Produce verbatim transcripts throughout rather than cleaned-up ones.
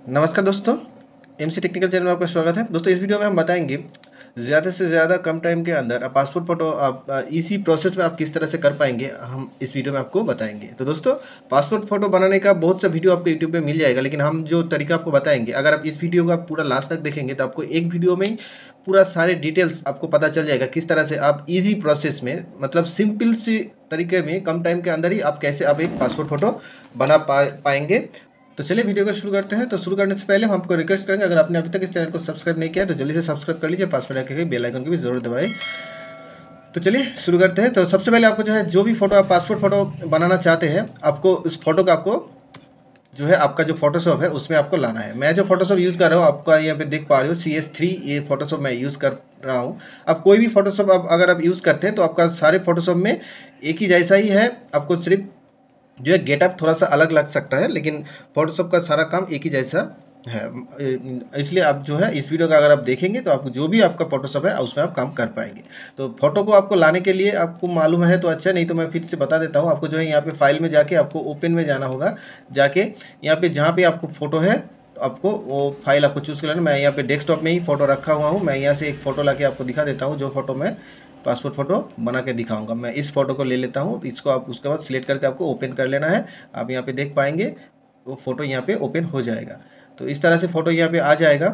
नमस्कार दोस्तों, MC technical channel में आपका स्वागत है। दोस्तों, इस वीडियो में हम बताएंगे ज़्यादा से ज़्यादा कम टाइम के अंदर आप पासपोर्ट फ़ोटो आप इसी प्रोसेस में आप किस तरह से कर पाएंगे, हम इस वीडियो में आपको बताएंगे। तो दोस्तों, पासपोर्ट फ़ोटो बनाने का बहुत सा वीडियो आपको यूट्यूब पे मिल जाएगा, लेकिन हम जो तरीका आपको बताएंगे, अगर आप इस वीडियो को आप पूरा लास्ट तक देखेंगे तो आपको एक वीडियो में ही पूरा सारे डिटेल्स आपको पता चल जाएगा किस तरह से आप ईजी प्रोसेस में, मतलब सिंपल से तरीके में कम टाइम के अंदर ही आप कैसे आप एक पासपोर्ट फ़ोटो बना पा पाएंगे। तो चलिए वीडियो को शुरू करते हैं। तो शुरू करने से पहले हम आपको रिक्वेस्ट करेंगे, अगर आपने अभी तक इस चैनल को सब्सक्राइब नहीं किया है तो जल्दी से सब्सक्राइब कर लीजिए, पास में रखे बेल आइकन की भी जरूर दबाएं। तो चलिए शुरू करते हैं। तो सबसे पहले आपको जो है जो भी फोटो आप पासपोर्ट फोटो बनाना चाहते हैं, आपको उस फोटो का आपको जो है आपका जो फोटोशॉप है उसमें आपको लाना है। मैं जो फोटोशॉप यूज़ कर रहा हूँ आपका यहाँ पे देख पा रहे हो सी एस थ्री ये फोटोशॉप मैं यूज़ कर रहा हूँ। अब कोई भी फोटोशॉप आप अगर आप यूज़ करते हैं तो आपका सारे फोटोशॉप में एक ही जैसा ही है, आपको सिर्फ जो है गेटअप थोड़ा सा अलग लग सकता है, लेकिन फोटोशॉप का सारा काम एक ही जैसा है। इसलिए आप जो है इस वीडियो का अगर आप देखेंगे तो आपको जो भी आपका फोटोशॉप है उसमें आप काम कर पाएंगे। तो फोटो को आपको लाने के लिए आपको मालूम है तो अच्छा, नहीं तो मैं फिर से बता देता हूँ। आपको जो है यहाँ पे फाइल में जाके आपको ओपन में जाना होगा। जाके यहाँ पे जहाँ पे आपको फ़ोटो है तो आपको वो फाइल आपको चूज़ कर लेना। मैं यहाँ पे डेस्कटॉप में ही फ़ोटो रखा हुआ हूँ। मैं यहाँ से एक फ़ोटो ला के आपको दिखा देता हूँ, जो फोटो मैं पासपोर्ट फ़ोटो बना के दिखाऊंगा। मैं इस फोटो को ले लेता हूँ, इसको आप उसके बाद सिलेक्ट करके आपको ओपन कर लेना है। आप यहाँ पे देख पाएंगे वो फ़ोटो यहाँ पे ओपन हो जाएगा। तो इस तरह से फ़ोटो यहाँ पे आ जाएगा।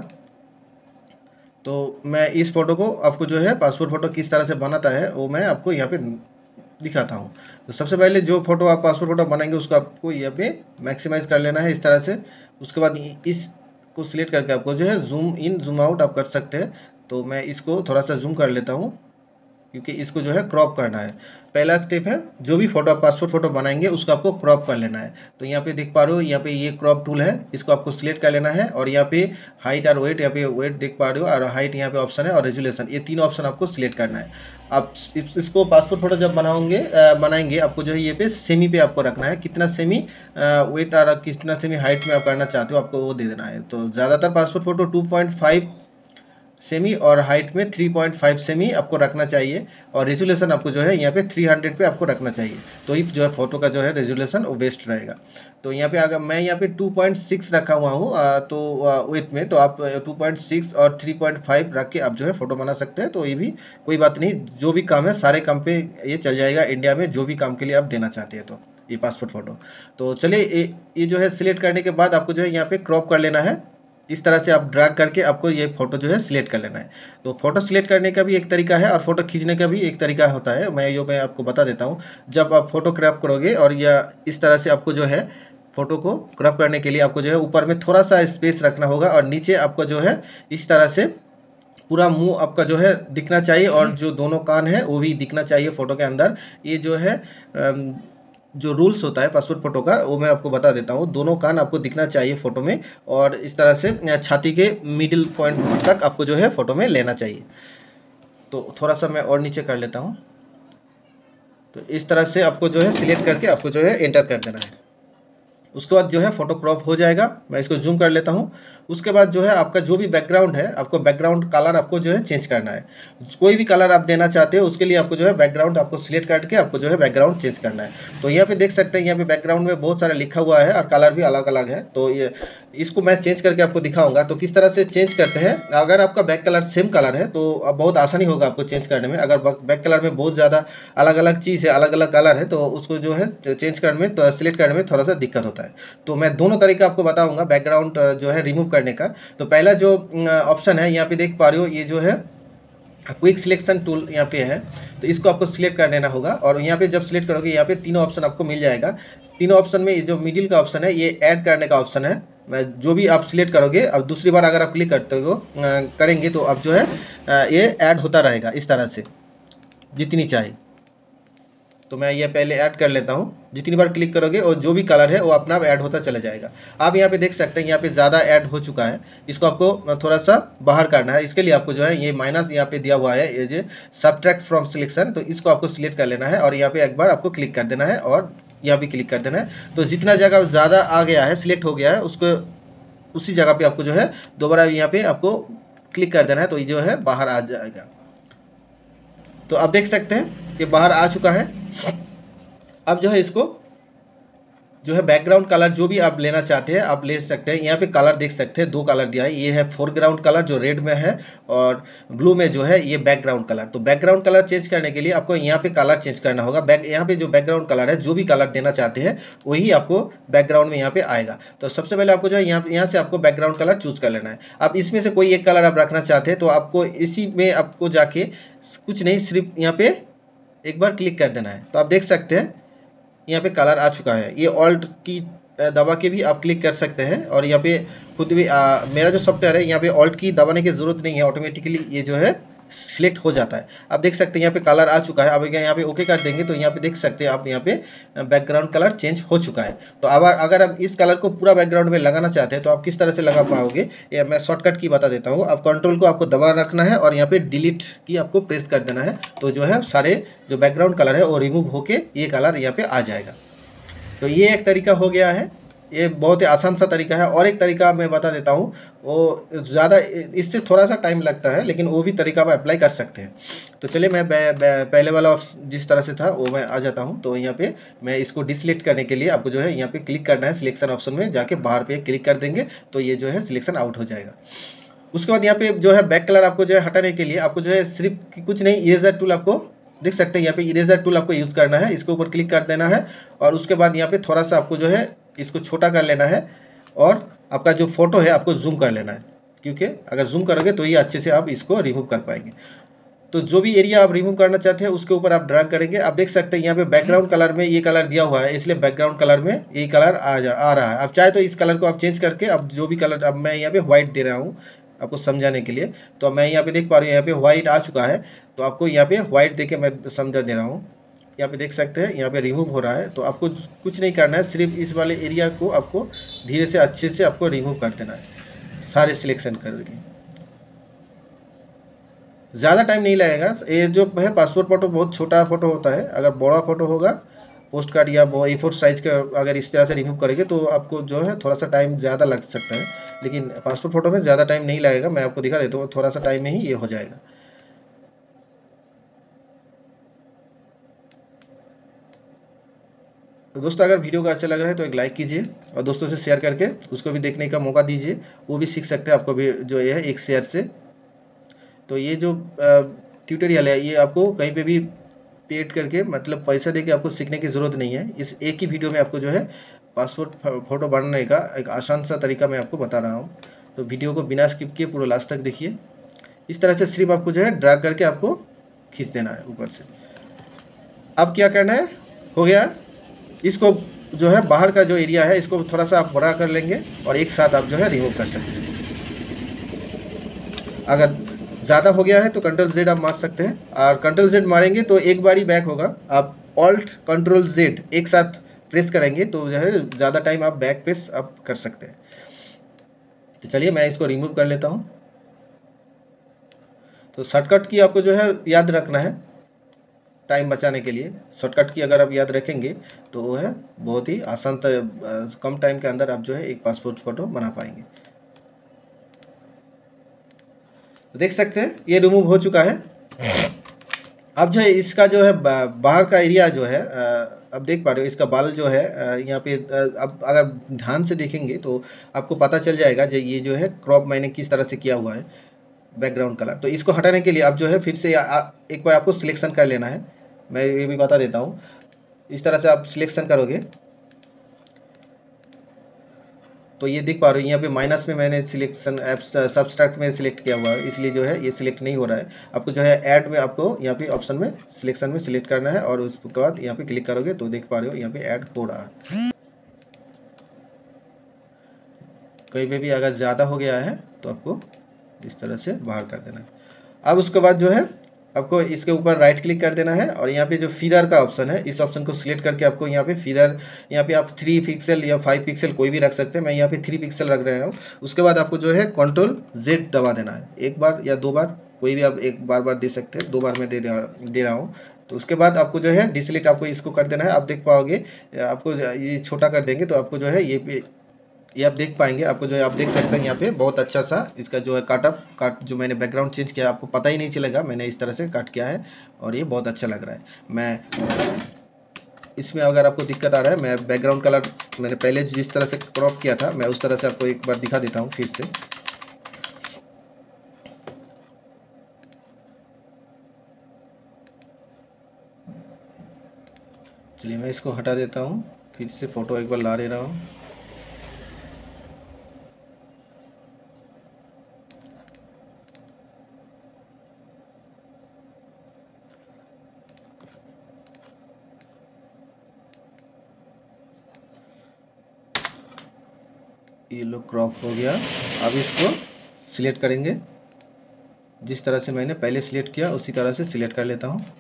तो मैं इस फ़ोटो को आपको जो है पासपोर्ट फ़ोटो किस तरह से बनाता है वो मैं आपको यहाँ पे दिखाता हूँ। तो सबसे पहले जो फोटो आप पासपोर्ट फ़ोटो बनाएंगे उसको आपको यहाँ पे मैक्सिमाइज़ कर लेना है इस तरह से। उसके बाद इस को सिलेक्ट करके आपको जो है जूम इन जूम आउट आप कर सकते हैं। तो मैं इसको थोड़ा सा जूम कर लेता हूँ क्योंकि इसको जो है क्रॉप करना है। पहला स्टेप है, जो भी फोटो आप पासपोर्ट फोटो बनाएंगे उसको आपको क्रॉप कर लेना है। तो यहाँ पे देख पा रहे हो, यहाँ पे ये क्रॉप टूल है, इसको आपको सिलेक्ट कर लेना है। और यहाँ पे हाइट और वेट, यहाँ पे वेट देख पा रहे हो, और हाइट यहाँ पे ऑप्शन है, और रेजुलेशन, ये तीन ऑप्शन आपको सिलेक्ट करना है। आप इसको पासपोर्ट फोटो जब बनाओगे बनाएंगे आपको जो है ये पे सेमी पे आपको रखना है। कितना सेमी वेट और कितना सेमी हाइट में आप करना चाहते हो आपको वो दे देना है। तो ज़्यादातर passport photo two point five cm और हाइट में थ्री पॉइंट फाइव सेमी आपको रखना चाहिए, और रेजुलेशन आपको जो है यहाँ पे थ्री हंड्रेड पे आपको रखना चाहिए। तो ही जो है फोटो का जो है रेजुलेशन वो बेस्ट रहेगा। तो यहाँ पे अगर मैं यहाँ पे टू पॉइंट सिक्स रखा हुआ हूँ तो विथ में, तो आप टू पॉइंट सिक्स और थ्री पॉइंट फाइव रख के आप जो है फ़ोटो बना सकते हैं। तो ये भी कोई बात नहीं, जो भी काम है सारे काम पे ये चल जाएगा इंडिया में, जो भी काम के लिए आप देना चाहते हैं तो ये पासपोर्ट फ़ोटो। तो चलिए ये जो है सिलेक्ट करने के बाद आपको जो है यहाँ पे क्रॉप कर लेना है। इस तरह से आप ड्रैग करके आपको ये फ़ोटो जो है सिलेक्ट कर लेना है। तो फ़ोटो सिलेक्ट करने का भी एक तरीका है और फोटो खींचने का भी एक तरीका होता है। मैं यो मैं आपको बता देता हूँ। जब आप फ़ोटो क्रॉप करोगे और या इस तरह से आपको जो है फ़ोटो को क्रॉप करने के लिए आपको जो है ऊपर में थोड़ा सा स्पेस रखना होगा, और नीचे आपको जो है इस तरह से पूरा मुंह आपका जो है दिखना चाहिए, और जो दोनों कान है वो भी दिखना चाहिए फ़ोटो के अंदर। ये जो है जो रूल्स होता है पासपोर्ट फ़ोटो का वो मैं आपको बता देता हूँ। दोनों कान आपको दिखना चाहिए फ़ोटो में, और इस तरह से छाती के मिडिल पॉइंट तक आपको जो है फ़ोटो में लेना चाहिए। तो थोड़ा सा मैं और नीचे कर लेता हूँ। तो इस तरह से आपको जो है सिलेक्ट करके आपको जो है एंटर कर देना है। उसके बाद जो है फ़ोटो क्रॉप हो जाएगा। मैं इसको जूम कर लेता हूँ। उसके बाद जो है आपका जो भी बैकग्राउंड है, आपको बैकग्राउंड कलर आपको जो है चेंज करना है। कोई भी कलर आप देना चाहते हो उसके लिए आपको जो है बैकग्राउंड आपको सिलेक्ट करके आपको जो है बैकग्राउंड चेंज करना है। तो यहाँ पे देख सकते हैं यहाँ पे बैकग्राउंड में बहुत सारा लिखा हुआ है और कलर भी अलग अलग है। तो ये इसको मैं चेंज करके आपको दिखाऊंगा। तो किस तरह से चेंज करते हैं, अगर आपका बैक कलर सेम कलर है तो अब बहुत आसानी होगा आपको चेंज करने में। अगर बैक कलर में बहुत ज़्यादा अलग अलग चीज़ है, अलग अलग कलर है, तो उसको जो है चेंज करने में तो सिलेक्ट करने में थोड़ा सा दिक्कत होता है। तो मैं दोनों तरीका आपको बताऊंगा बैकग्राउंड जो है रिमूव करने का। तो पहला जो ऑप्शन है यहाँ पे देख पा रहे हो, ये जो है क्विक सिलेक्शन टूल यहाँ पे है। तो इसको आपको सिलेक्ट कर लेना होगा, और यहाँ पे जब सिलेक्ट करोगे यहाँ पे तीनों ऑप्शन आपको मिल जाएगा। तीनों ऑप्शन में ये जो मिडिल का ऑप्शन है ये ऐड करने का ऑप्शन है। मैं जो भी आप सिलेक्ट करोगे, अब दूसरी बार अगर आप क्लिक करते हो करेंगे तो अब जो है ये ऐड होता रहेगा इस तरह से जितनी चाहे। तो मैं ये पहले ऐड कर लेता हूँ। जितनी बार क्लिक करोगे और जो भी कलर है वो अपना आप ऐड होता चला जाएगा। आप यहाँ पे देख सकते हैं यहाँ पे ज़्यादा ऐड हो चुका है, इसको आपको थोड़ा सा बाहर करना है। इसके लिए आपको जो है ये माइनस यहाँ पे दिया हुआ है, ये जो सब्ट्रैक्ट फ्रॉम सिलेक्शन, तो इसको आपको सिलेक्ट कर लेना है और यहाँ पे एक बार आपको क्लिक कर देना है और यहाँ भी क्लिक कर देना है। तो जितना जगह ज़्यादा आ गया है, सिलेक्ट हो गया है, उसको उसी जगह पर आपको जो है दोबारा यहाँ पर आपको क्लिक कर देना है। तो ये जो है बाहर आ जाएगा। तो आप देख सकते हैं कि बाहर आ चुका है। अब जो है इसको जो है बैकग्राउंड कलर जो भी आप लेना चाहते हैं आप ले सकते हैं। यहाँ पे कलर देख सकते हैं, दो कलर दिया है, ये है फोरग्राउंड कलर जो रेड में है और ब्लू में जो है ये बैकग्राउंड कलर। तो बैकग्राउंड कलर चेंज करने के लिए आपको यहाँ पे कलर चेंज करना होगा। बैक यहाँ पे जो बैकग्राउंड कलर है, जो भी कलर देना चाहते हैं वही आपको बैकग्राउंड में यहाँ पे आएगा। तो सबसे पहले आपको जो है यहाँ यहाँ से आपको बैकग्राउंड कलर चूज कर लेना है। आप इसमें से कोई एक कलर आप रखना चाहते हैं तो आपको इसी में आपको जाके कुछ नहीं, सिर्फ यहाँ पे एक बार क्लिक कर देना है। तो आप देख सकते हैं यहाँ पे कलर आ चुका है। ये ऑल्ट की दबा के भी आप क्लिक कर सकते हैं और यहाँ पे खुद भी आ, मेरा जो सॉफ्टवेयर है यहाँ पे ऑल्ट की दबाने की ज़रूरत नहीं है, ऑटोमेटिकली ये जो है सिलेक्ट हो जाता है। आप देख सकते हैं यहाँ पे कलर आ चुका है। अब यहाँ पे ओके कर देंगे तो यहाँ पे देख सकते हैं आप यहाँ पे बैकग्राउंड कलर चेंज हो चुका है। तो अब अगर आप इस कलर को पूरा बैकग्राउंड में लगाना चाहते हैं तो आप किस तरह से लगा पाओगे, ये मैं शॉर्टकट की बता देता हूँ। आप कंट्रोल को आपको दबा रखना है और यहाँ पे डिलीट की आपको प्रेस कर देना है, तो जो है सारे जो बैकग्राउंड कलर है वो रिमूव होके ये कलर यहाँ पे आ जाएगा। तो ये एक तरीका हो गया है, ये बहुत ही आसान सा तरीका है। और एक तरीका मैं बता देता हूँ, वो ज़्यादा इससे थोड़ा सा टाइम लगता है लेकिन वो भी तरीका आप अप्लाई कर सकते हैं। तो चलिए मैं पहले वाला जिस तरह से था वो मैं आ जाता हूँ। तो यहाँ पे मैं इसको डिसलेक्ट करने के लिए आपको जो है यहाँ पे क्लिक करना है, सिलेक्शन ऑप्शन में जाके बाहर पे क्लिक कर देंगे तो ये जो है सिलेक्शन आउट हो जाएगा। उसके बाद यहाँ पे जो है बैक कलर आपको जो है हटाने के लिए आपको जो है सिर्फ कुछ नहीं, इरेजर टूल आपको देख सकते हैं यहाँ पे इरेजर टूल आपको यूज़ करना है। इसके ऊपर क्लिक कर देना है और उसके बाद यहाँ पे थोड़ा सा आपको जो है इसको छोटा कर लेना है और आपका जो फोटो है आपको जूम कर लेना है, क्योंकि अगर जूम करोगे तो ये अच्छे से आप इसको रिमूव कर पाएंगे। तो जो भी एरिया आप रिमूव करना चाहते हैं उसके ऊपर आप ड्रैग करेंगे। आप देख सकते हैं यहाँ पे बैकग्राउंड कलर में ये कलर दिया हुआ है, इसलिए बैकग्राउंड कलर में ये कलर आ जा आ रहा है। आप चाहे तो इस कलर को आप चेंज करके अब जो भी कलर, अब मैं यहाँ पे व्हाइट दे रहा हूँ आपको समझाने के लिए। तो मैं यहाँ पे देख पा रही हूँ यहाँ पे व्हाइट आ चुका है, तो आपको यहाँ पे व्हाइट दे के मैं समझा दे रहा हूँ। यहाँ पे देख सकते हैं यहाँ पे रिमूव हो रहा है। तो आपको कुछ नहीं करना है, सिर्फ इस वाले एरिया को आपको धीरे से अच्छे से आपको रिमूव कर देना है, सारे सिलेक्शन करके। ज़्यादा टाइम नहीं लगेगा। ये जो है पासपोर्ट फ़ोटो बहुत छोटा फ़ोटो होता है, अगर बड़ा फ़ोटो होगा पोस्ट कार्ड या ए फोर साइज़ का अगर इस तरह से रिमूव करेंगे तो आपको जो है थोड़ा सा टाइम ज़्यादा लग सकता है, लेकिन पासपोर्ट फ़ोटो में ज़्यादा टाइम नहीं लगेगा। मैं आपको दिखा देता हूँ, थोड़ा सा टाइम में ही ये हो जाएगा। तो दोस्तों अगर वीडियो का अच्छा लग रहा है तो एक लाइक कीजिए और दोस्तों से शेयर करके उसको भी देखने का मौका दीजिए, वो भी सीख सकते हैं आपको भी जो ये है एक शेयर से। तो ये जो ट्यूटोरियल है ये आपको कहीं पे भी पेड करके मतलब पैसा दे के आपको सीखने की ज़रूरत नहीं है। इस एक ही वीडियो में आपको जो है पासपोर्ट फ़ोटो बनाने का एक आसान सा तरीका मैं आपको बता रहा हूँ। तो वीडियो को बिना स्किप किए पूरा लास्ट तक देखिए। इस तरह से सिर्फ आपको जो है ड्रैग करके आपको खींच देना है ऊपर से। अब क्या करना है, हो गया। इसको जो है बाहर का जो एरिया है इसको थोड़ा सा आप बड़ा कर लेंगे और एक साथ आप जो है रिमूव कर सकते हैं। अगर ज़्यादा हो गया है तो कंट्रोल जेड आप मार सकते हैं, और कंट्रोल जेड मारेंगे तो एक बार ही बैक होगा। आप ऑल्ट कंट्रोल जेड एक साथ प्रेस करेंगे तो जो है ज़्यादा टाइम आप बैक प्रेस आप कर सकते हैं। तो चलिए मैं इसको रिमूव कर लेता हूँ। तो शॉर्टकट की आपको जो है याद रखना है टाइम बचाने के लिए। शॉर्टकट की अगर आप याद रखेंगे तो वो है बहुत ही आसान, कम टाइम के अंदर आप जो है एक पासपोर्ट फ़ोटो बना पाएंगे। तो देख सकते हैं ये रिमूव हो चुका है। अब जो है इसका जो है बाहर का एरिया जो है अब देख पा रहे हो, इसका बाल जो है यहाँ पे अब अगर ध्यान से देखेंगे तो आपको पता चल जाएगा जो ये जो है क्रॉप मैंने किस तरह से किया हुआ है बैकग्राउंड कलर। तो इसको हटाने के लिए आप जो है फिर से आ, एक बार आपको सिलेक्शन कर लेना है। मैं ये भी बता देता हूँ, इस तरह से आप सिलेक्शन करोगे तो ये देख पा रहे हो यहाँ पे माइनस में मैंने सिलेक्शन सब्सट्रैक्ट में सिलेक्ट किया हुआ है, इसलिए जो है ये सिलेक्ट नहीं हो रहा है। आपको जो है ऐड में आपको यहाँ पे ऑप्शन में सिलेक्शन में सिलेक्ट करना है और उसके बाद यहाँ पे क्लिक करोगे तो देख पा रहे हो यहाँ पे ऐड हो रहा है। कहीं पे भी अगर ज़्यादा हो गया है तो आपको इस तरह से बाहर कर देना है। अब उसके बाद जो है आपको इसके ऊपर राइट क्लिक कर देना है और यहाँ पे जो फीदर का ऑप्शन है इस ऑप्शन को सिलेक्ट करके आपको यहाँ पे फीदर, यहाँ पे आप थ्री पिक्सल या फाइव पिक्सल कोई भी रख सकते हैं। मैं यहाँ पे थ्री पिक्सल रख रहा हूँ। उसके बाद आपको जो है कंट्रोल जेड दबा देना है, एक बार या दो बार, कोई भी आप एक बार बार दे सकते हैं, दो बार मैं दे दे रहा हूँ। तो उसके बाद आपको जो है डिसलेक्ट आपको इसको कर देना है। आप देख पाओगे आपको ये छोटा कर देंगे तो आपको जो है ये ये आप देख पाएंगे। आपको जो है आप देख सकते हैं यहाँ पे बहुत अच्छा सा इसका जो है काट अप काट जो मैंने बैकग्राउंड चेंज किया आपको पता ही नहीं चलेगा मैंने इस तरह से काट किया है और ये बहुत अच्छा लग रहा है। मैं इसमें अगर आपको दिक्कत आ रहा है, मैं बैकग्राउंड कलर मैंने पहले जिस तरह से क्रॉप किया था मैं उस तरह से आपको एक बार दिखा देता हूँ फिर से। चलिए मैं इसको हटा देता हूँ, फिर से फ़ोटो एक बार ला ले रहा हूँ। ये लो क्रॉप हो गया। अब इसको सिलेक्ट करेंगे, जिस तरह से मैंने पहले सिलेक्ट किया उसी तरह से सिलेक्ट कर लेता हूँ।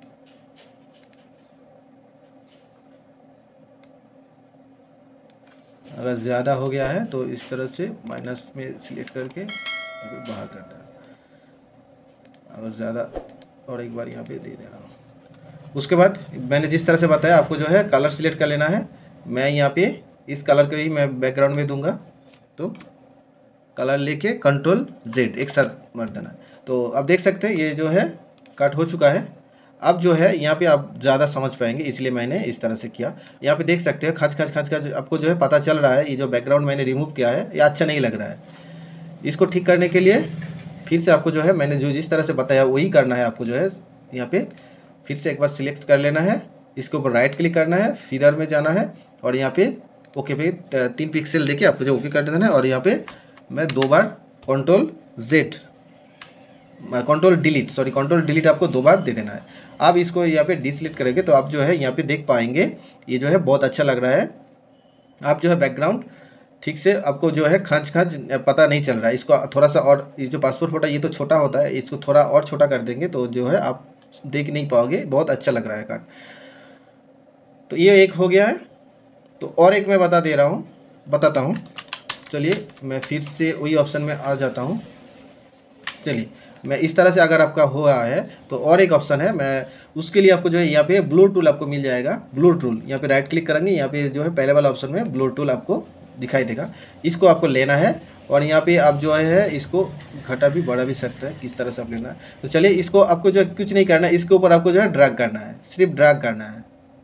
अगर ज़्यादा हो गया है तो इस तरह से माइनस में सिलेक्ट करके बाहर करता है। अगर ज़्यादा और एक बार यहाँ पे दे दे रहा हूँ। उसके बाद मैंने जिस तरह से बताया आपको जो है कलर सिलेक्ट कर लेना है। मैं यहाँ पे इस कलर को ही मैं बैकग्राउंड में दूंगा, तो कलर लेके कंट्रोल जेड एक साथ मार देना है। तो अब देख सकते हैं ये जो है कट हो चुका है। अब जो है यहाँ पे आप ज़्यादा समझ पाएंगे, इसलिए मैंने इस तरह से किया। यहाँ पे देख सकते हैं खच खच खच खच आपको जो है पता चल रहा है, ये जो बैकग्राउंड मैंने रिमूव किया है ये अच्छा नहीं लग रहा है। इसको ठीक करने के लिए फिर से आपको जो है मैंने जो जिस तरह से बताया वही करना है। आपको जो है यहाँ पे फिर से एक बार सिलेक्ट कर लेना है, इसके ऊपर राइट क्लिक करना है, फिदर में जाना है और यहाँ पे ओके पे तीन पिक्सल देके आपको जो ओके कर देना है। और यहाँ पे मैं दो बार control Z control delete sorry control delete आपको दो बार दे देना है। अब इसको यहाँ पे डिसलिट करेंगे तो आप जो है यहाँ पे देख पाएंगे ये जो है बहुत अच्छा लग रहा है। आप जो है बैकग्राउंड ठीक से आपको जो है खच खच पता नहीं चल रहा है। इसको थोड़ा सा और, ये जो पासपोर्ट फोटो ये तो छोटा होता है, इसको थोड़ा और छोटा कर देंगे तो जो है आप देख नहीं पाओगे, बहुत अच्छा लग रहा है कार्ड। तो ये एक हो गया है। तो और एक मैं बता दे रहा हूँ बताता हूँ। चलिए मैं फिर से वही ऑप्शन में आ जाता हूँ। चलिए मैं इस तरह से अगर आपका हुआ है तो और एक ऑप्शन है, मैं उसके लिए आपको जो है यहाँ पे ब्लू टूल आपको मिल जाएगा। ब्लू टूल यहाँ पे राइट क्लिक करेंगे, यहाँ पे जो है पहले वाला ऑप्शन में ब्लू टूल आपको दिखाई देगा। इसको आपको लेना है और यहाँ पे आप जो है इसको घटा भी बढ़ा भी सकता है, किस तरह से आप लेना है। तो चलिए इसको आपको जो है कुछ नहीं करना है, इसके ऊपर आपको जो है ड्रैग करना है, सिर्फ ड्रैग करना है।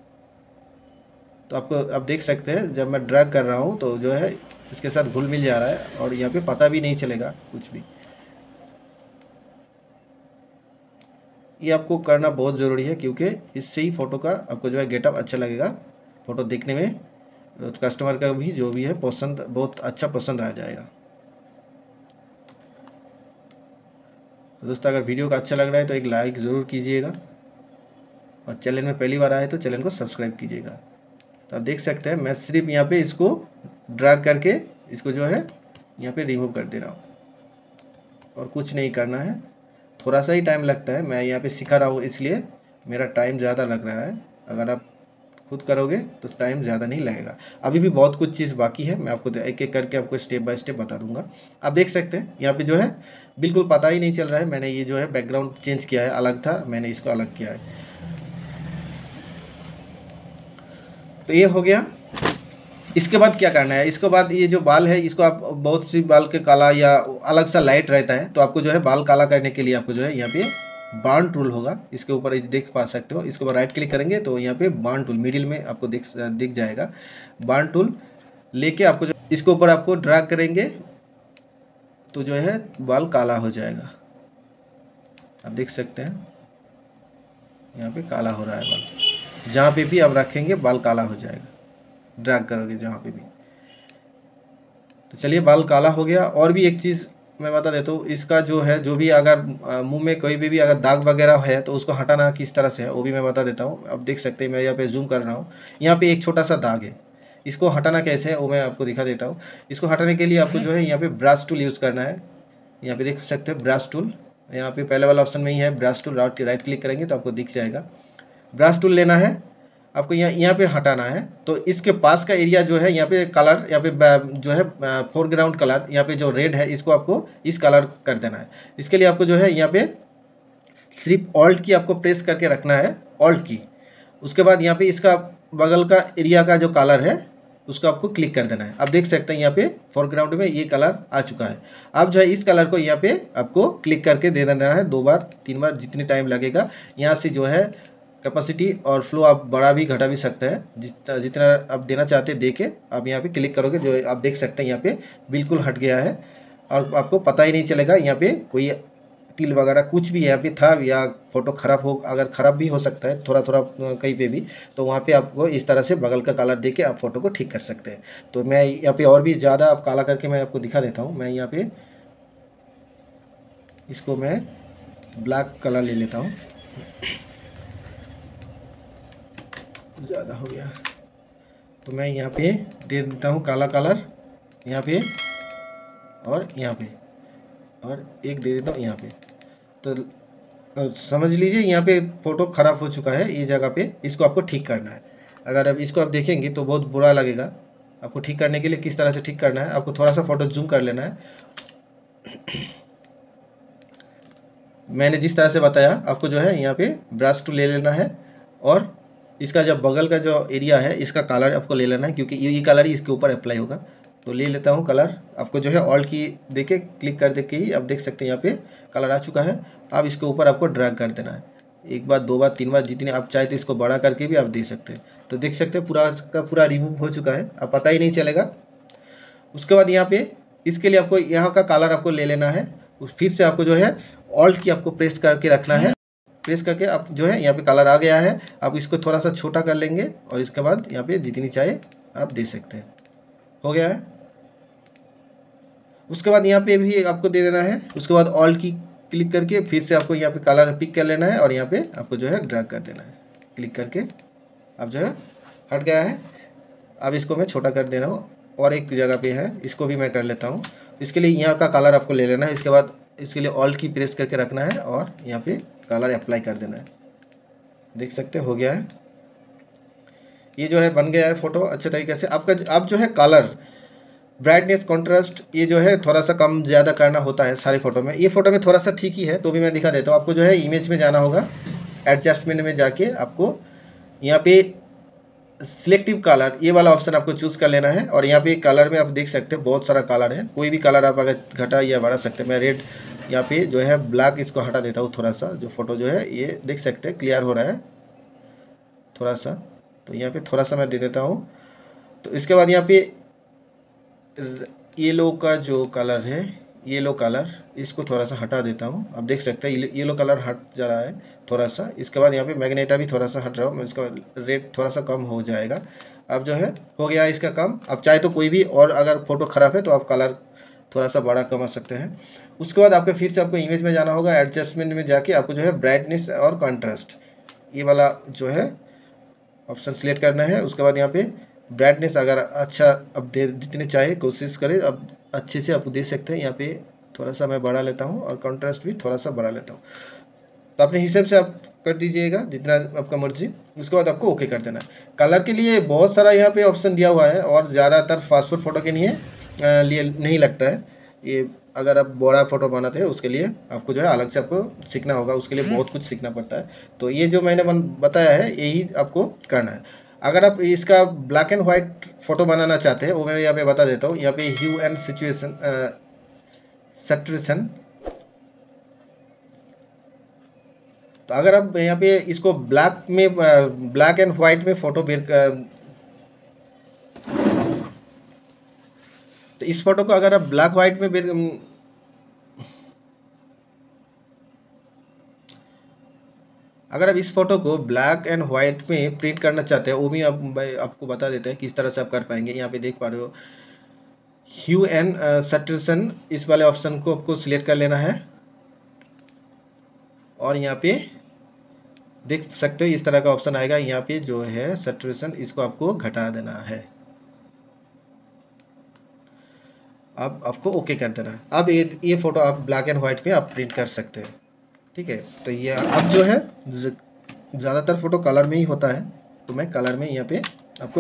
तो आपको आप देख सकते हैं जब मैं ड्रैग कर रहा हूँ तो जो है इसके साथ घुल मिल जा रहा है और यहाँ पे पता भी नहीं चलेगा कुछ भी। ये आपको करना बहुत ज़रूरी है क्योंकि इससे ही फ़ोटो का आपको जो है गेटअप अच्छा लगेगा, फ़ोटो देखने में कस्टमर का भी जो भी है पसंद बहुत अच्छा पसंद आ जाएगा। तो दोस्तों अगर वीडियो का अच्छा लग रहा है तो एक लाइक ज़रूर कीजिएगा और चैनल में पहली बार आए तो चैनल को सब्सक्राइब कीजिएगा। तो आप देख सकते हैं मैं सिर्फ यहाँ पे इसको ड्रैग करके इसको जो है यहाँ पे रिमूव कर दे रहा हूँ और कुछ नहीं करना है। थोड़ा सा ही टाइम लगता है, मैं यहाँ पे सिखा रहा हूँ इसलिए मेरा टाइम ज़्यादा लग रहा है। अगर आप खुद करोगे तो टाइम ज़्यादा नहीं लगेगा। अभी भी बहुत कुछ चीज़ बाकी है, मैं आपको एक एक करके आपको स्टेप बाय स्टेप बता दूंगा। आप देख सकते हैं यहाँ पे जो है बिल्कुल पता ही नहीं चल रहा है। मैंने ये जो है बैकग्राउंड चेंज किया है, अलग था मैंने इसको अलग किया है। तो ये हो गया। इसके बाद क्या करना है, इसके बाद ये जो बाल है इसको आप बहुत सी बाल के काला या अलग सा लाइट रहता है तो आपको जो है बाल काला करने के लिए आपको जो है यहाँ पे बार्न टूल होगा, इसके ऊपर देख पा सकते हो। इसके ऊपर राइट क्लिक करेंगे तो यहाँ पे बार्न टूल मिडिल में आपको दिख दिख जाएगा। बार्न टूल लेके आपको जो इसके ऊपर आपको ड्रैग करेंगे तो जो है बाल काला हो जाएगा। आप देख सकते हैं यहाँ पे काला हो रहा है बाल, जहाँ पे भी आप रखेंगे बाल काला हो जाएगा, ड्रैग करोगे जहाँ पे भी। तो चलिए बाल काला हो गया। और भी एक चीज़ मैं बता देता हूँ, इसका जो है जो भी अगर मुंह में कोई भी, भी अगर दाग वगैरह है तो उसको हटाना किस तरह से है वो भी मैं बता देता हूँ। अब देख सकते हैं मैं यहाँ पे जूम कर रहा हूँ, यहाँ पे एक छोटा सा दाग है, इसको हटाना कैसे है वो मैं आपको दिखा देता हूँ। इसको हटाने के लिए आपको जो है यहाँ पे ब्रश टूल यूज़ करना है। यहाँ पे देख सकते हैं ब्रश टूल, यहाँ पे पहले वाला ऑप्शन में ही है brush tool. Right right click करेंगे तो आपको दिख जाएगा। ब्रश टूल लेना है आपको, यहाँ यहाँ पे हटाना है। तो इसके पास का एरिया जो है यहाँ पे कलर, यहाँ पे जो है फोरग्राउंड कलर यहाँ पे जो रेड है इसको आपको इस कलर कर देना है। इसके लिए आपको जो है यहाँ पे सिर्फ ऑल्ट की आपको प्रेस करके रखना है, ऑल्ट की। उसके बाद यहाँ पे इसका बगल का एरिया का जो कलर है उसको आपको क्लिक कर देना है। आप देख सकते हैं यहाँ पे फोरग्राउंड में ये कलर आ चुका है। अब जो है इस कलर को यहाँ पे आपको क्लिक करके दे देना है, दो बार तीन बार जितनी टाइम लगेगा। यहाँ से जो है कैपेसिटी और फ्लो आप बढ़ा भी घटा भी सकते हैं, जितना जितना आप देना चाहते हैं दे के आप यहाँ पे क्लिक करोगे, जो आप देख सकते हैं यहाँ पे बिल्कुल हट गया है और आपको पता ही नहीं चलेगा यहाँ पे कोई तिल वगैरह कुछ भी यहाँ पे था, या फ़ोटो ख़राब हो, अगर ख़राब भी हो सकता है थोड़ा थोड़ा कहीं पे भी, तो वहाँ पे आपको इस तरह से बगल का कलर दे के आप फ़ोटो को ठीक कर सकते हैं। तो मैं यहाँ पे और भी ज़्यादा आप काला करके मैं आपको दिखा देता हूँ। मैं यहाँ पे इसको मैं ब्लैक कलर ले लेता हूँ, ज़्यादा हो गया तो मैं यहाँ पे दे देता हूँ काला कलर यहाँ पे और यहाँ पे, और एक दे देता हूँ यहाँ पे। तो समझ लीजिए यहाँ पे फ़ोटो ख़राब हो चुका है ये जगह पे, इसको आपको ठीक करना है। अगर अब इसको आप देखेंगे तो बहुत बुरा लगेगा। आपको ठीक करने के लिए किस तरह से ठीक करना है, आपको थोड़ा सा फ़ोटो जूम कर लेना है। मैंने जिस तरह से बताया आपको जो है यहाँ पे ब्रश टूल ले लेना है, और इसका जब बगल का जो एरिया है इसका कलर आपको ले लेना है, क्योंकि ये कलर ही इसके ऊपर अप्लाई होगा। तो ले लेता हूँ कलर। आपको जो है ऑल्ट की देके क्लिक कर दे के ही आप देख सकते हैं यहाँ पे कलर आ चुका है। अब इसके ऊपर आपको ड्रैग कर देना है, एक बार दो बार तीन बार जितने आप चाहे तो इसको बड़ा करके भी आप दे सकते हैं। तो देख सकते हैं पूरा का पूरा रिमूव हो चुका है, अब पता ही नहीं चलेगा। उसके बाद यहाँ पे इसके लिए आपको यहाँ का कलर आपको ले लेना है, उस फिर से आपको जो है ऑल्ट की आपको प्रेस करके रखना है। प्रेस करके आप जो है यहाँ पे कलर आ गया है, आप इसको थोड़ा सा छोटा कर लेंगे और इसके बाद यहाँ पे जितनी चाहे आप दे सकते हैं। हो गया है। उसके बाद यहाँ पे भी आपको दे देना है। उसके बाद ऑल्ट की क्लिक करके फिर से आपको यहाँ पे कलर पिक कर लेना है और यहाँ पे आपको जो है ड्रैग कर देना है, क्लिक करके अब जो है हट गया है। अब इसको मैं छोटा कर दे रहा हूँ, और एक जगह पे है इसको भी मैं कर लेता हूँ। इसके लिए यहाँ का कलर आपको ले लेना है। इसके बाद इसके लिए ऑल्ट की प्रेस करके रखना है और यहाँ पे कलर अप्लाई कर देना है। देख सकते हो गया है, ये जो है बन गया है फ़ोटो अच्छे तरीके से। आपका अब जो है कलर, ब्राइटनेस, कॉन्ट्रास्ट ये जो है थोड़ा सा कम ज़्यादा करना होता है सारे फ़ोटो में। ये फ़ोटो में थोड़ा सा ठीक ही है, तो भी मैं दिखा देता हूँ। आपको जो है इमेज में जाना होगा, एडजस्टमेंट में जाके आपको यहाँ पे सिलेक्टिव कलर ये वाला ऑप्शन आपको चूज़ कर लेना है। और यहाँ पे कलर में आप देख सकते हैं बहुत सारा कलर है, कोई भी कलर आप अगर घटा या बढ़ा सकते हैं। मैं रेड यहाँ पे जो है ब्लैक इसको हटा देता हूँ थोड़ा सा, जो फ़ोटो जो है ये देख सकते हैं क्लियर हो रहा है थोड़ा सा, तो यहाँ पे थोड़ा सा मैं दे देता हूँ। तो इसके बाद यहाँ पे येलो का जो कलर है, येलो कलर इसको थोड़ा सा हटा देता हूँ। आप देख सकते हैं येलो कलर हट जा रहा है थोड़ा सा। इसके बाद यहाँ पे मैग्नेटा भी थोड़ा सा हट रहा हूँ, इसका रेट थोड़ा सा कम हो जाएगा। अब जो है हो गया इसका काम। अब चाहे तो कोई भी और अगर फ़ोटो ख़राब है तो आप कलर थोड़ा सा बड़ा कमा सकते हैं। उसके बाद आपको फिर से आपको इमेज में जाना होगा, एडजस्टमेंट में जाके आपको जो है ब्राइटनेस और कॉन्ट्रास्ट ये वाला जो है ऑप्शन सेलेक्ट करना है। उसके बाद यहाँ पे ब्राइटनेस अगर अच्छा अब दे जितने चाहे कोशिश करें, अब अच्छे से आप दे सकते हैं। यहाँ पे थोड़ा सा मैं बढ़ा लेता हूँ और कॉन्ट्रास्ट भी थोड़ा सा बढ़ा लेता हूँ। तो अपने हिसाब से आप कर दीजिएगा जितना आपका मर्जी। उसके बाद आपको ओके कर देना है। कलर के लिए बहुत सारा यहाँ पे ऑप्शन दिया हुआ है, और ज़्यादातर पासपोर्ट फ़ोटो के लिए लिए नहीं लगता है ये। अगर आप बड़ा फ़ोटो बनाते हैं उसके लिए आपको जो है अलग से आपको सीखना होगा, उसके लिए बहुत कुछ सीखना पड़ता है। तो ये जो मैंने बताया है यही आपको करना है। अगर आप इसका ब्लैक एंड वाइट फ़ोटो बनाना चाहते हैं वो मैं यहाँ पे बता देता हूँ। यहाँ पे ह्यू एंड सिचुएशन सैचुरेशन, तो अगर आप यहाँ पे इसको ब्लैक में ब्लैक एंड वाइट में फ़ोटो बेर तो इस फोटो को अगर आप ब्लैक वाइट में बेर अगर आप इस फोटो को ब्लैक एंड वाइट में प्रिंट करना चाहते हैं वो भी आप आपको बता देते हैं किस तरह से आप कर पाएंगे। यहाँ पे देख पा रहे हो ह्यू एंड सैचुरेशन, इस वाले ऑप्शन को आपको सिलेक्ट कर लेना है और यहाँ पे देख सकते हो इस तरह का ऑप्शन आएगा। यहाँ पे जो है सैचुरेशन इसको आपको घटा देना है। अब आपको ओके कर देना है। अब ये ये फ़ोटो आप ब्लैक एंड वाइट में आप प्रिंट कर सकते हैं, ठीक है। तो ये अब जो है ज़्यादातर फ़ोटो कलर में ही होता है, तो मैं कलर में यहाँ पे आपको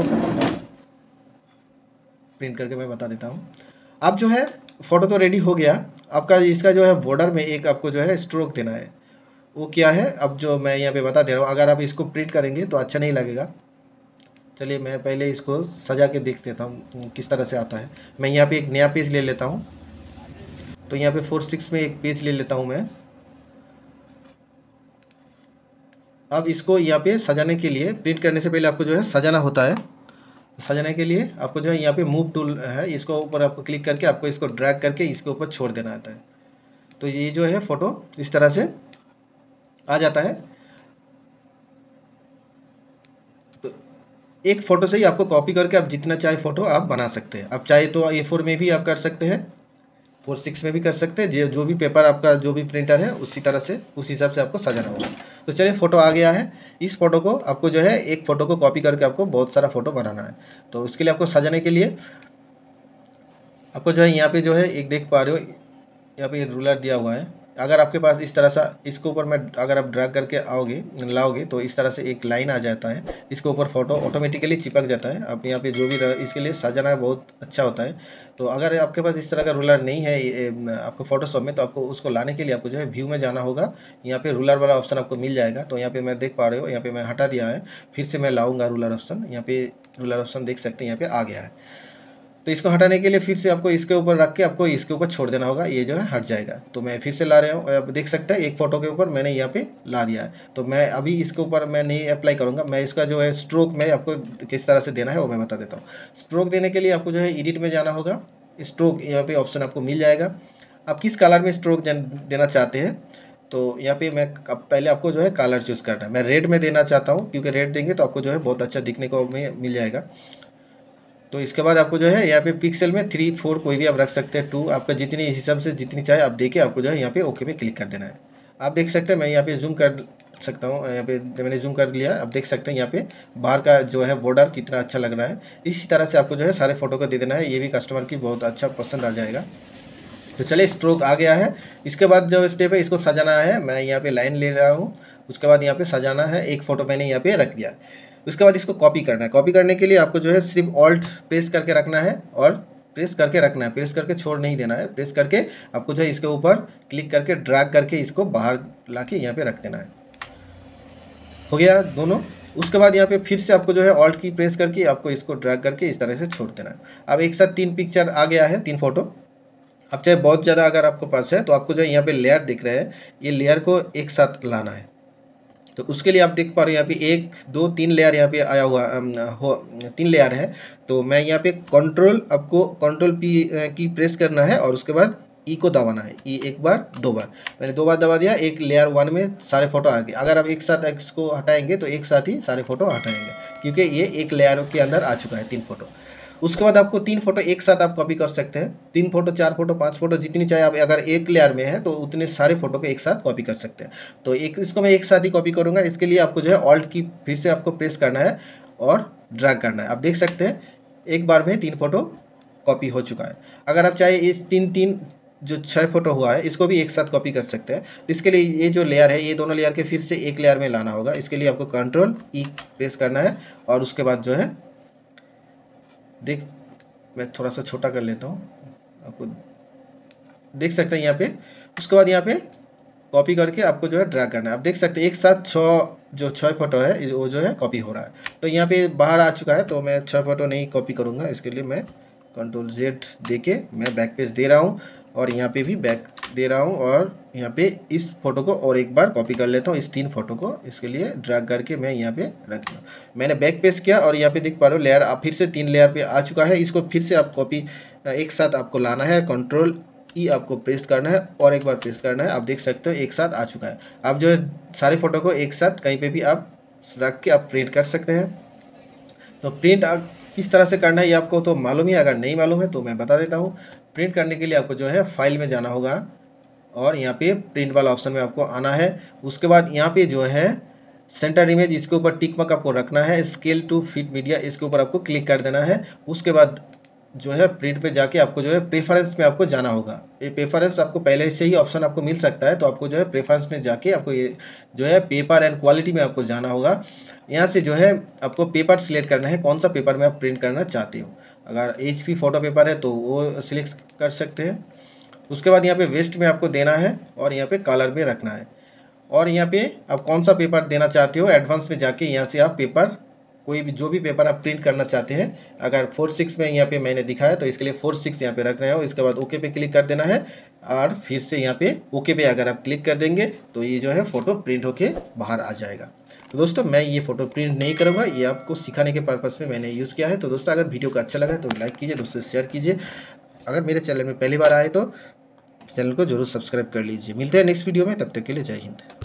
प्रिंट करके मैं बता देता हूँ। अब जो है फ़ोटो तो रेडी हो गया। आपका इसका जो है बॉर्डर में एक आपको जो है स्ट्रोक देना है, वो क्या है अब जो मैं यहाँ पे बता दे रहा हूँ। अगर आप इसको प्रिंट करेंगे तो अच्छा नहीं लगेगा। चलिए मैं पहले इसको सजा के देख देता हूँ किस तरह से आता है। मैं यहाँ पे एक नया पेज ले लेता हूँ, तो यहाँ पे फोर सिक्स में एक पेज ले लेता हूँ मैं। अब इसको यहाँ पे सजाने के लिए, प्रिंट करने से पहले आपको जो है सजाना होता है। सजाने के लिए आपको जो है यहाँ पे मूव टूल है, इसको ऊपर आपको क्लिक करके आपको इसको ड्रैग करके इसके ऊपर छोड़ देना आता है। तो ये जो है फ़ोटो इस तरह से आ जाता है। तो एक फ़ोटो से ही आपको कॉपी करके आप जितना चाहे फ़ोटो आप बना सकते हैं। आप चाहे तो ए फोर में भी आप कर सकते हैं, फोर सिक्स में भी कर सकते हैं, जो जो भी पेपर आपका जो भी प्रिंटर है उसी तरह से उस हिसाब से आपको सजाना होगा। तो चलिए फ़ोटो आ गया है। इस फ़ोटो को आपको जो है एक फ़ोटो को कॉपी करके आपको बहुत सारा फ़ोटो बनाना है। तो उसके लिए आपको सजाने के लिए आपको जो है यहाँ पे जो है एक देख पा रहे हो, यहाँ पे रूलर दिया हुआ है। अगर आपके पास इस तरह सा इसके ऊपर में अगर आप ड्रैग करके आओगे लाओगे तो इस तरह से एक लाइन आ जाता है, इसके ऊपर फ़ोटो ऑटोमेटिकली चिपक जाता है। आप यहाँ पे जो भी इसके लिए सजाना बहुत अच्छा होता है। तो अगर आपके पास इस तरह का रूलर नहीं है आपको फोटोशॉप में, तो आपको उसको लाने के लिए आपको जो है व्यू में जाना होगा। यहाँ पे रूलर वाला ऑप्शन आपको मिल जाएगा। तो यहाँ पे मैं देख पा रहे हो, यहाँ पे मैं हटा दिया है, फिर से मैं लाऊँगा रूलर ऑप्शन। यहाँ पे रूलर ऑप्शन देख सकते हैं, यहाँ पे आ गया है। तो इसको हटाने के लिए फिर से आपको इसके ऊपर रख के आपको इसके ऊपर छोड़ देना होगा, ये जो है हट जाएगा। तो मैं फिर से ला रहा हूँ, आप देख सकते हैं एक फ़ोटो के ऊपर मैंने यहाँ पे ला दिया है। तो मैं अभी इसके ऊपर मैं नहीं अप्लाई करूँगा, मैं इसका जो है स्ट्रोक में आपको किस तरह से देना है वो मैं बता देता हूँ। स्ट्रोक देने के लिए आपको जो है एडिट में जाना होगा, स्ट्रोक यहाँ पे ऑप्शन आपको मिल जाएगा। आप किस कलर में स्ट्रोक देना चाहते हैं, तो यहाँ पे मैं पहले आपको जो है कलर चूज़ करना है। मैं रेड में देना चाहता हूँ, क्योंकि रेड देंगे तो आपको जो है बहुत अच्छा दिखने को मिल जाएगा। तो इसके बाद आपको जो है यहाँ पे पिक्सल में थ्री फोर कोई भी आप रख सकते हैं, टू आपका जितनी हिसाब से जितनी चाहे आप देके आपको जो है यहाँ पे ओके पे क्लिक कर देना है। आप देख सकते हैं मैं यहाँ पे जूम कर सकता हूँ, यहाँ पे मैंने जूम कर लिया। आप देख सकते हैं यहाँ पे बाहर का जो है बॉर्डर कितना अच्छा लग रहा है। इसी तरह से आपको जो है सारे फ़ोटो को दे देना है, ये भी कस्टमर की बहुत अच्छा पसंद आ जाएगा। तो चलिए स्ट्रोक आ गया है। इसके बाद जो स्टेप है इसको सजाना है। मैं यहाँ पे लाइन ले रहा हूँ, उसके बाद यहाँ पे सजाना है। एक फ़ोटो मैंने यहाँ पे रख दिया। उसके बाद इसको कॉपी करना है। कॉपी करने के लिए आपको जो है सिर्फ ऑल्ट प्रेस करके रखना है और प्रेस करके रखना है, प्रेस करके छोड़ नहीं देना है। प्रेस करके आपको जो है इसके ऊपर क्लिक करके ड्रैग करके इसको बाहर ला के यहाँ पे रख देना है। हो गया दोनों। उसके बाद यहाँ पे फिर से आपको जो है ऑल्ट की प्रेस करके आपको इसको ड्रैग करके इस तरह से छोड़ देना है। अब एक साथ तीन पिक्चर आ गया है, तीन फोटो। अब चाहे बहुत ज़्यादा अगर आपको पास है तो आपको जो है यहाँ पे लेयर दिख रहे हैं, ये लेयर को एक साथ लाना है। तो उसके लिए आप देख पा रहे हो यहाँ पे एक दो तीन लेयर यहाँ पे आया हुआ हो, तीन लेयर है। तो मैं यहाँ पे कंट्रोल आपको कंट्रोल पी की प्रेस करना है और उसके बाद ई को दबाना है। ई एक बार दो बार, मैंने दो बार दबा दिया। एक लेयर वन में सारे फोटो आ गए। अगर आप एक साथ इसको हटाएंगे तो एक साथ ही सारे फोटो हटाएंगे, क्योंकि ये एक लेयर के अंदर आ चुका है तीन फोटो। उसके बाद आपको तीन फोटो एक साथ आप कॉपी कर सकते हैं। तीन फोटो, चार फोटो, पांच फोटो, जितनी चाहे आप। अगर एक लेयर में है तो उतने सारे फोटो को एक साथ कॉपी कर सकते हैं। तो एक इसको मैं एक साथ ही कॉपी करूंगा। इसके लिए आपको जो है ऑल्ट की फिर से आपको प्रेस करना है और ड्रैग करना है। आप देख सकते हैं एक बार में तीन फोटो कॉपी हो चुका है। अगर आप चाहे इस तीन तीन जो छः फोटो हुआ है इसको भी एक साथ कॉपी कर सकते हैं। तो इसके लिए ये जो लेयर है ये दोनों लेयर के फिर से एक लेयर में लाना होगा। इसके लिए आपको कंट्रोल ई प्रेस करना है और उसके बाद जो है देख मैं थोड़ा सा छोटा कर लेता हूँ, आपको देख सकते हैं यहाँ पे। उसके बाद यहाँ पे कॉपी करके आपको जो है ड्रैग करना है। आप देख सकते हैं एक साथ छः जो छः फोटो है वो जो है कॉपी हो रहा है। तो यहाँ पे बाहर आ चुका है, तो मैं छः फोटो नहीं कॉपी करूँगा। इसके लिए मैं कंट्रोल जेड दे के मैं बैक पेज दे रहा हूँ और यहाँ पे भी बैक दे रहा हूँ और यहाँ पे इस फोटो को और एक बार कॉपी कर लेता हूँ, इस तीन फोटो को। इसके लिए ड्रैग करके मैं यहाँ पे रख दूँ। मैंने बैक पेज किया और यहाँ पे देख पा रहे हो लेयर आप फिर से तीन लेयर पे आ चुका है। इसको फिर से आप कॉपी एक साथ आपको लाना है, कंट्रोल ई आपको प्रेस करना है और एक बार प्रेस करना है। आप देख सकते हो एक साथ आ चुका है। आप जो है सारे फोटो को एक साथ कहीं पर भी आप रख के आप प्रिंट कर सकते हैं। तो प्रिंट आप किस तरह से करना है ये आपको तो मालूम ही, अगर नहीं मालूम है तो मैं बता देता हूँ। प्रिंट करने के लिए आपको जो है फाइल में जाना होगा और यहाँ पे प्रिंट वाला ऑप्शन में आपको आना है। उसके बाद यहाँ पे जो है सेंटर इमेज, इसके ऊपर टिक मार्क आपको रखना है। स्केल टू फिट मीडिया, इसके ऊपर आपको क्लिक कर देना है। उसके बाद जो है प्रिंट पे जाके आपको जो है प्रेफरेंस में आपको जाना होगा। ये प्रेफरेंस आपको पहले से ही ऑप्शन आपको मिल सकता है, तो आपको जो है प्रेफरेंस में जाके आपको ये जो है पेपर एंड क्वालिटी में आपको जाना होगा। यहाँ से जो है आपको पेपर सिलेक्ट करना है, कौन सा पेपर में आप प्रिंट करना चाहते हो। अगर एच पी फोटो पेपर है तो वो सिलेक्ट कर सकते हैं। उसके बाद यहाँ पे वेस्ट में आपको देना है और यहाँ पे कलर में रखना है। और यहाँ पे आप कौन सा पेपर देना चाहते हो एडवांस में जाके यहाँ से आप पेपर कोई भी जो भी पेपर आप प्रिंट करना चाहते हैं। अगर फोर सिक्स में यहाँ पे मैंने दिखाया तो इसके लिए फोर सिक्स यहाँ पे रख रहे हो। इसके बाद ओके पे क्लिक कर देना है और फिर से यहाँ पे ओके पे अगर आप क्लिक कर देंगे तो ये जो है फ़ोटो प्रिंट होके बाहर आ जाएगा। तो दोस्तों मैं ये फ़ोटो प्रिंट नहीं करूँगा, ये आपको सिखाने के पर्पज़ में मैंने यूज़ किया है। तो दोस्तों अगर वीडियो को अच्छा लगा तो लाइक कीजिए, दोस्तों शेयर कीजिए। अगर मेरे चैनल में पहली बार आए तो चैनल को जरूर सब्सक्राइब कर लीजिए। मिलते हैं नेक्स्ट वीडियो में, तब तक के लिए जय हिंद।